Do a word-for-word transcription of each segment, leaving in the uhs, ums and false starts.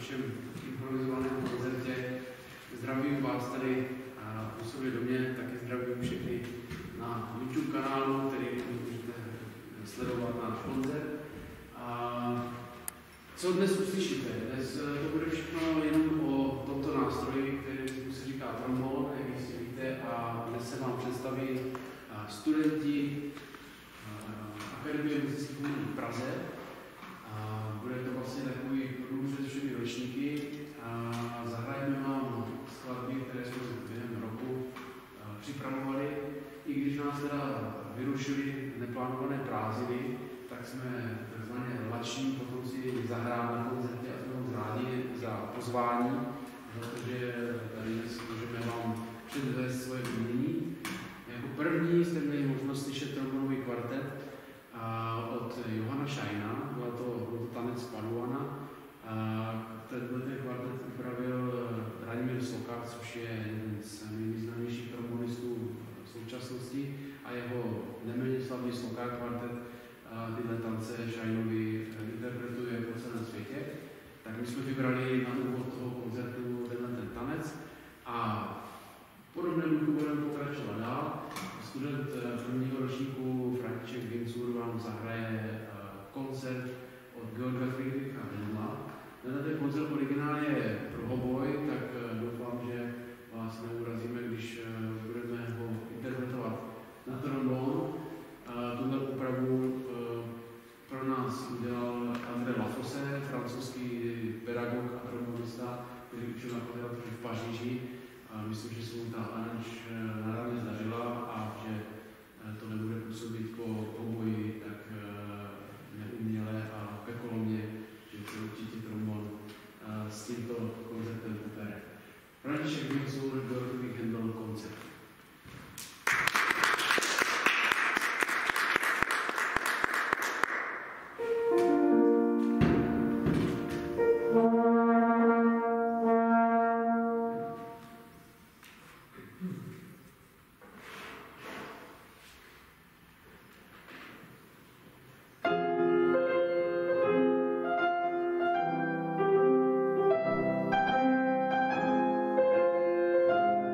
našem improvizovaném koncertě. Zdravím vás tady u sobě domě, taky zdravím všechny na YouTube kanálu, který můžete sledovat náš koncert. A co dnes uslyšíte? Dnes to bude všechno jenom o tomto nástroji, který se říká trombón, jak jistě víte, a dnes se vám představí studenti Akademie muzických umění v Praze. A bude to vlastně takový průřez všemi ročníky a zahrajeme vám skladby, které jsme během roku připravovali. I když nás teda vyrušily neplánované prázdniny, tak jsme takzvaně lační, potom si zahráme na koncertě a jsme moc rádi za pozvání, protože tady dnes můžeme vám předvést svoje umění. Jako první jste měli možnost slyšet trombonový kvartet od Johana Šajna, byl to, byl to tanec Paduana. Tenhle ten kvartet upravil Ranimír Slokar, což je jeden z nejvýznamnějších trombonistů v současnosti, a jeho neméně slavný Slokar kvartet tyhle tance Šajnovi interpretuje po celém světě. Tak my jsme vybrali na úvod toho koncertu tenhle ten tanec a podobném duchu budeme pokračovat dál. Student prvního ročníku František Vincur vám zahraje koncert od Georga Friedricha Händela. Ten koncert originál je pro hoboj, tak doufám, že vás neurazíme, když budeme ho interpretovat na trombón. Tuhle úpravu pro nás udělal André Lafosse, francouzský pedagog a trombonista, který učil na konzervatoři v Paříži. A myslím, že se mu ta aranž náravně zdařila a že to nebude působit po oboji tak neuměle a pekolomně, že se určitě trombon s tímto koncertem popere. František Vincur, Georg Händel koncert. Thank you.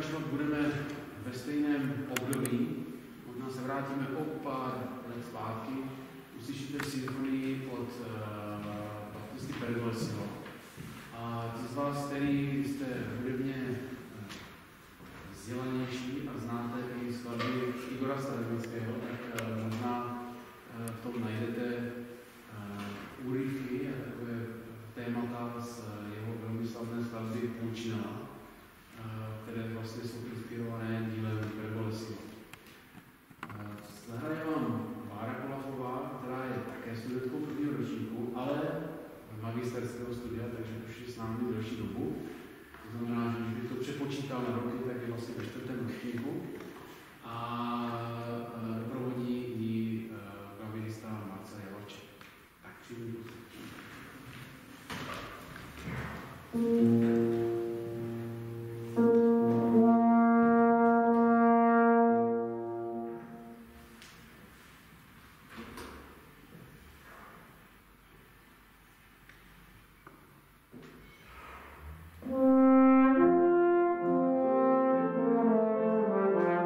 pokračovat budeme ve stejném období. Možná se vrátíme o pár let zpátky. Uslyšíte symfonii od uh, baptisty Pergolesiho. A ti z vás, kteří jste hudebně vzdělanější a znáte i skladby Igora Stravinského, tak uh, možná uh, v tom najdete uh, úryvky a takové témata z uh, jeho velmi slavné skladby Pulcinella, které vlastně jsou inspirované dílem Pergolesiho. Zahraje vám Bára Kolafová, která je také studentkou prvního ročníku, ale magisterského studia, takže už je s námi delší dobu. To znamená, že když bych to přepočítal na roky, tak je vlastně ve čtvrtém ročníku. A doprovodí ji klavirista Marcel Javaček. Tak přijdu. Thank you.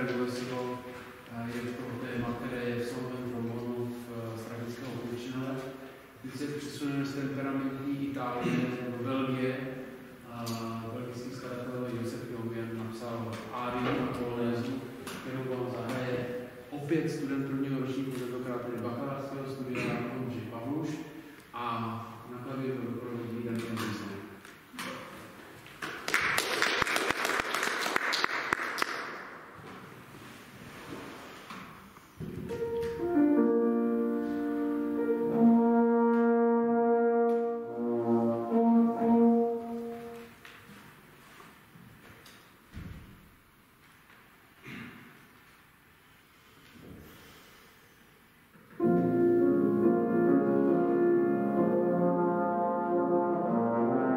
Vergulesiho, je to téma, které je solvent trombonu z tragického Pulcinella. Když se přesuneme z temperamentní Itálie do Belgie, belgický skladatel Josef Jomian napsal Áriu a Polonézu, kterou vám zahraje opět student prvního ročníku, tentokrát tedy bakalářského studia Ondřej Pavluš, a na klavír to doprovodí Daniel Zísek. Thank you.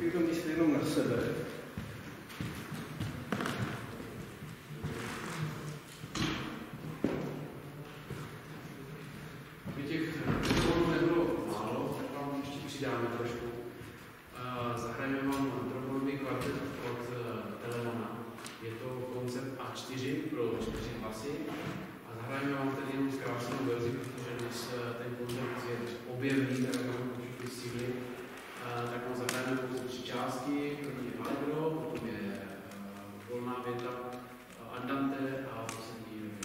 Taky to myslí jenom na sebe. Aby těch drobů nebylo málo, tak vám ještě přidáme trošku. Zahrajeme vám drobový kvartet od Telemana. Je to koncept A čtyři pro čtyři hlasy. A zahrajeme vám tedy jenom zkrácenou verzi, protože dnes ten koncept je objevný, tak vám určitě síly. Tak vám zahrajeme pouze tři části. První je Allegro, potom je volná věta Andante a poslední je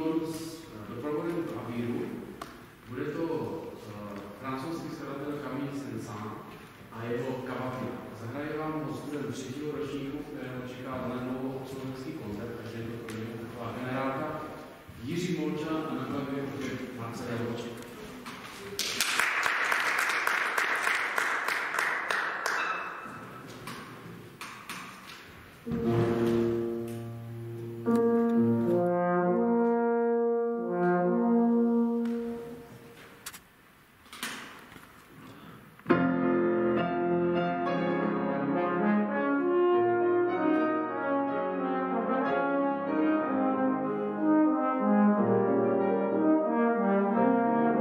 úvod s doprovodem klavíru. Bude to francouzský skladatel Camille Saint-Saëns a jeho Cavatina. Zahraje vám ho student třetího ročníku, kterého čeká lednovou slovenský koncert, takže je to pro něho taková generálka. Jiří Molčan a na klavíru opět Marcel Javorčík. Thank you.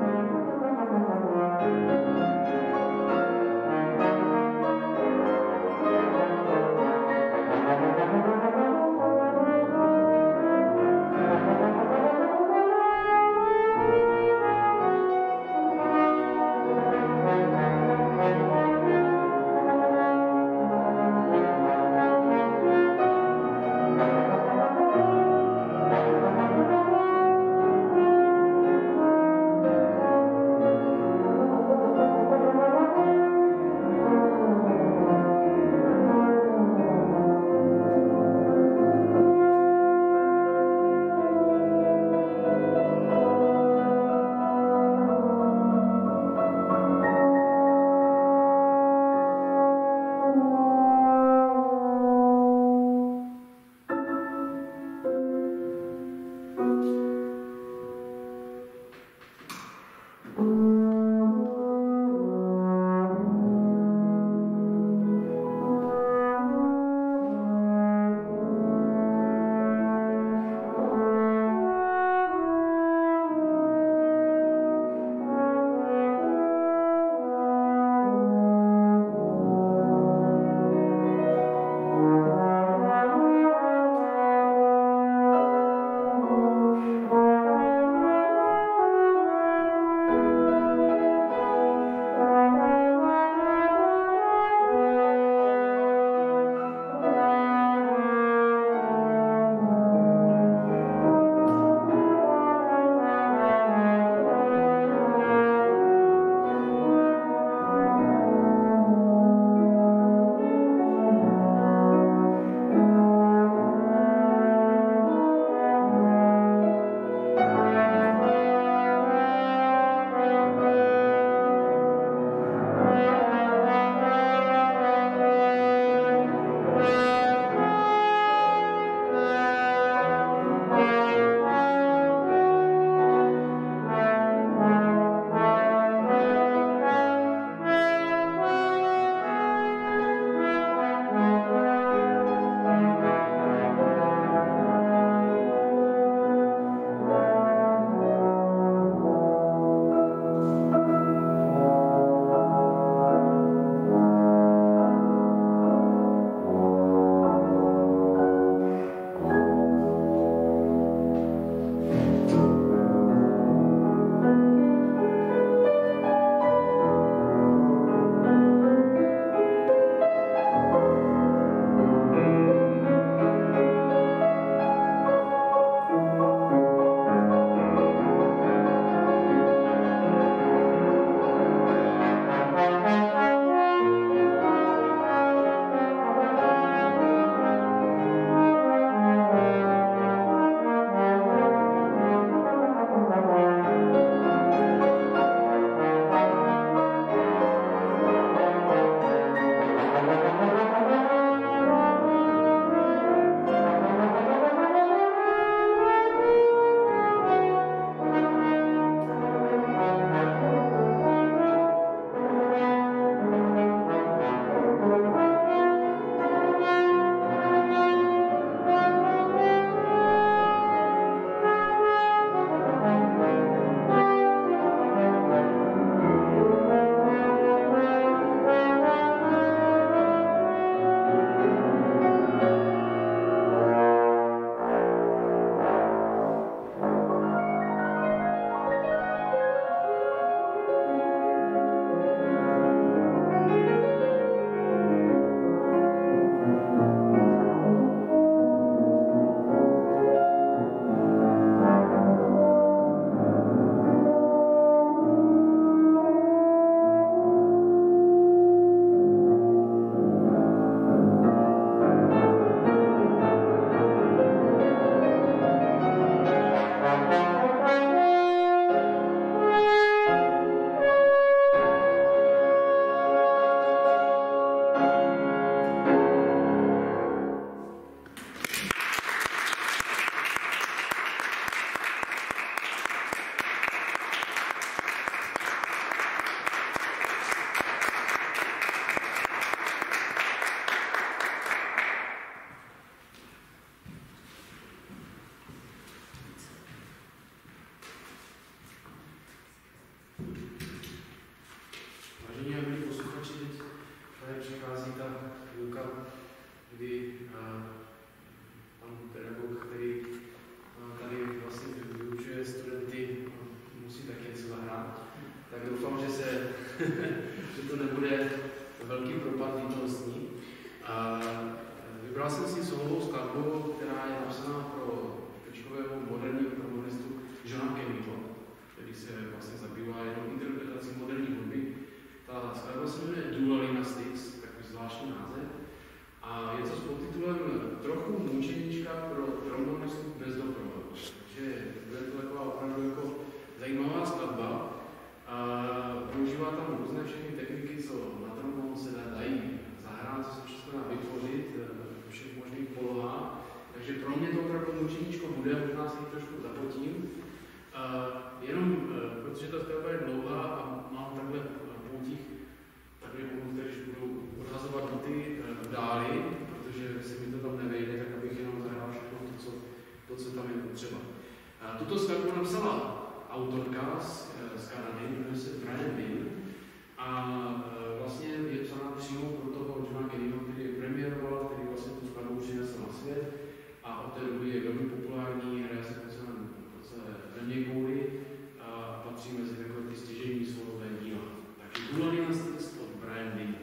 dáli, protože se mi to tam nevejde, tak abych jenom zahrál všechno to, co, to, co tam je potřeba. A tuto skladbu napsala autorka z, z Kanady, jmenuje se Brian Wynn, a vlastně je psaná přímo pro toho Johna Kennyho, který premiéroval, který vlastně tu skladbu přinesl na svět a od té doby je velmi populární, hraje se po celém země kvůli a patří mezi takové ty stěžejní sólové díla. Takže Gulalinas text od Brian Wynn.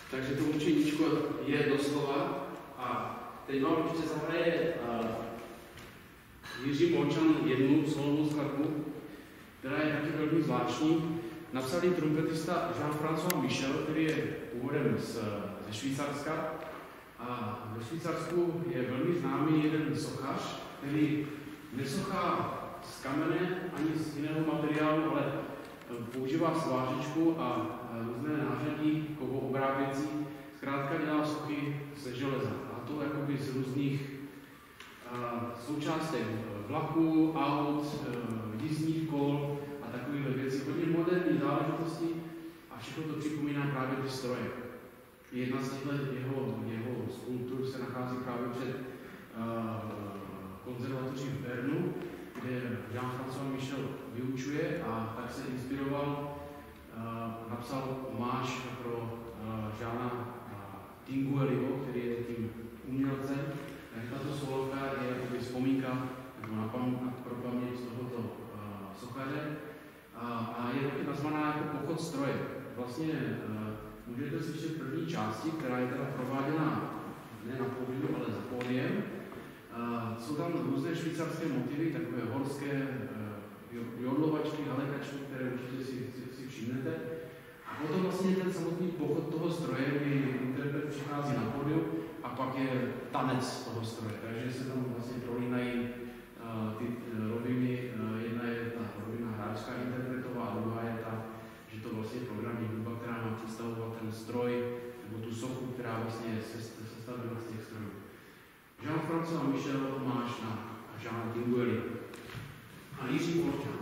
Takže to učeníčko je doslova. A teď vám ještě zahraje uh, Jiří Molčan jednu solovou skladbu, která je taky velmi zvláštní. Napsal ji trumpetista Jean-François Michel, který je původem z, ze Švýcarska. A ve Švýcarsku je velmi známý jeden sochař, který nesochá z kamene ani z jiného materiálu, ale používá svářičku a různé nářadí kovoobráběcí. Zkrátka dělá sochy ze železa. A to jakoby z různých uh, součástek vlaků, aut, uh, jízdních kol a takovýhle věcí. Hodně moderní záležitosti a všechno to připomíná právě ty stroje. Jedna z těchto jeho, jeho skulptur se nachází právě před uh, konzervatoří v Bernu, kde Jean-François Michel vyučuje a tak se inspiroval, uh, napsal omáž pro uh, Jeana uh, Tinguelyho, který je tím umělcem. Takže tato solovka je jakoby vzpomínka nebo na, na pro paměť tohoto uh, sochaře a, a je taky nazvaná jako pochod stroje. Vlastně uh, můžete slyšet první části, která je teda prováděna ne na pódiu, ale za pódiem. Uh, jsou tam různé švýcarské motivy, takové horské uh, jodlovačky, halekačky, které určitě si, si, si všimnete. A potom vlastně ten samotný pochod toho stroje, kdy interpret přichází na pódium a pak je tanec toho stroje. Takže se tam vlastně prolínají uh, ty uh, roviny. Uh, jedna je ta rovina hráčská interpretová a druhá je ta, že to vlastně programní hudba, která má představovat ten stroj nebo tu sochu, která vlastně je sestavena z těch strojů. Jean-François Michel máš na Jeana Tinguely a Jiří Molčan.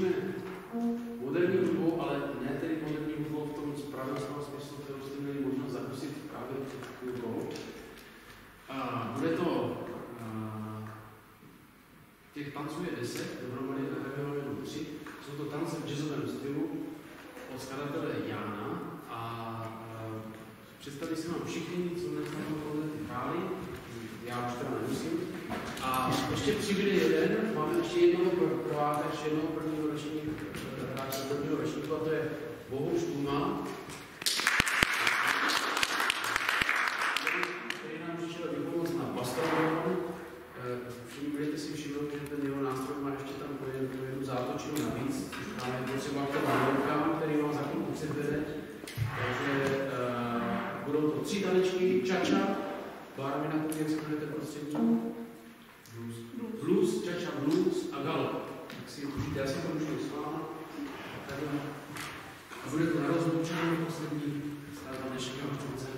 slyšíme moderní hudbu, ale ne tedy moderní hudbu v tom správném slova smyslu, kterou jste měli možnost zakusit právě před chvilkou. Bude to, a, těch tanců je deset, dohromady na jenom tři. Jsou to tance v jazzovém stylu od skladatele Jána a, a představí se vám všichni, co dnes na tom koncertě hráli. Já už teda nemusím. A ještě přibyde jeden, máme ještě jednoho prváka, ještě jednoho prvního ročníku, hráče prvního ročníku, a to je Bohuš Tuma, který nám přišel vypomoc na bastronomii. Budete si všimnout, že ten jeho nástroj má ještě tam jednu zátočinu navíc, což máme potřeba k tomu návrkám, který vám za chvilku předvede. Takže uh, budou to tři tanečky, čača, Bára mi na to, jak se jmenujete prostřední? Blues. Blues, čača, blues a galop. Tak si užijte, já si to můžu s váma. A bude to na rozloučení poslední stále dnešního konce.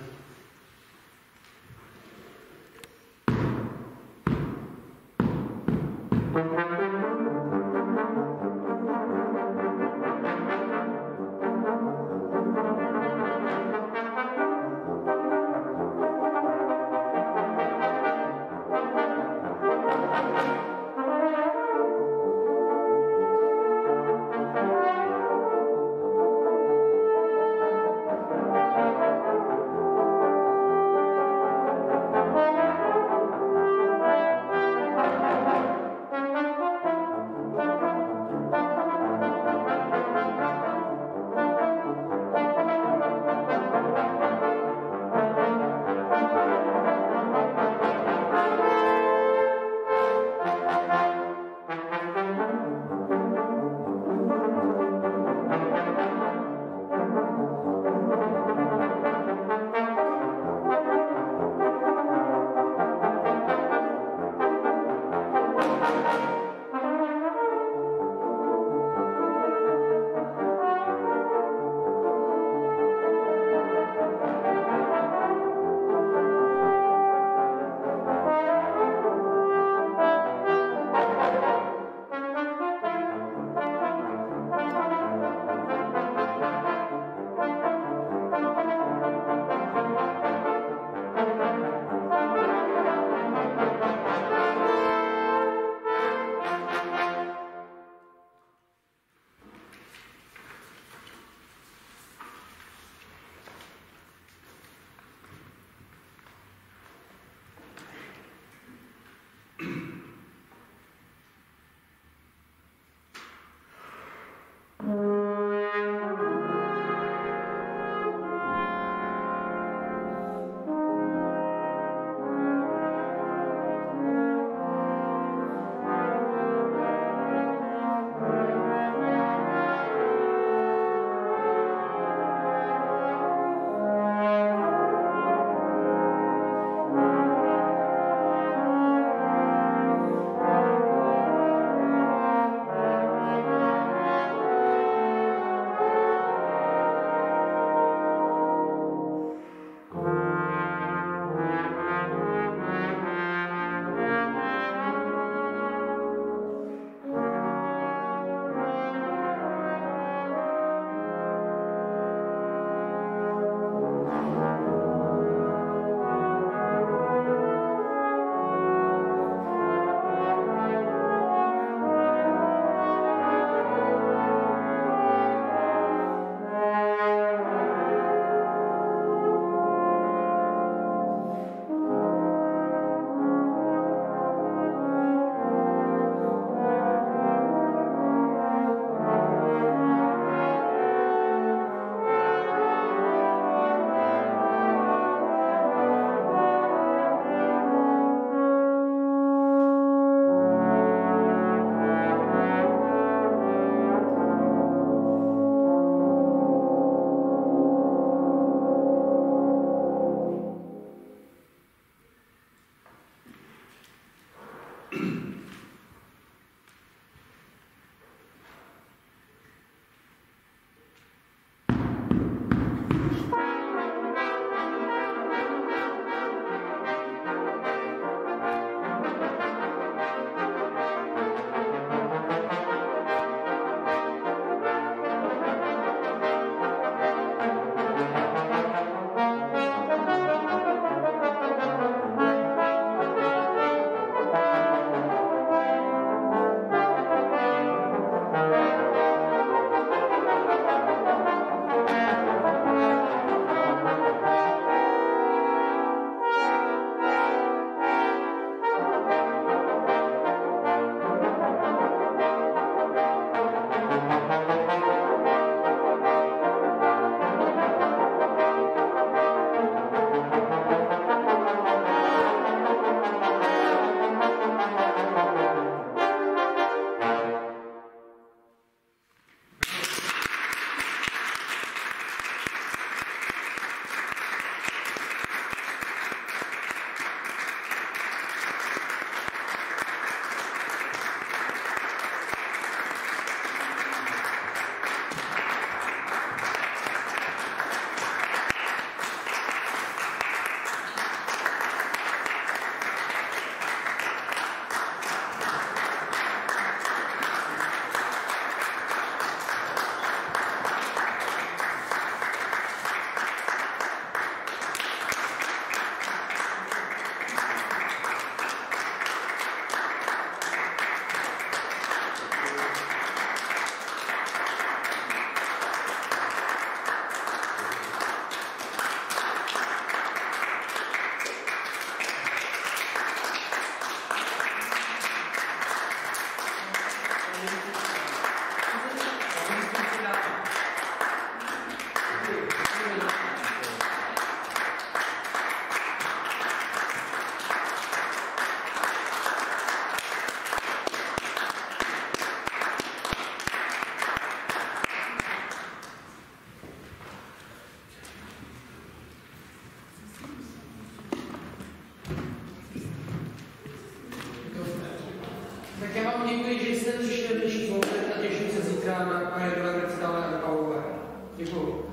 na, na jedové, kde stále Pavlové. Děkuju.